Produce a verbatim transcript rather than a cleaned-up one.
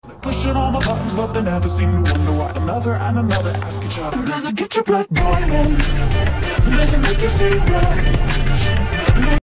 Pushing all my buttons, but they never seem to wonder why another and another ask each other, does it get your blood boiling? Does it make you see red?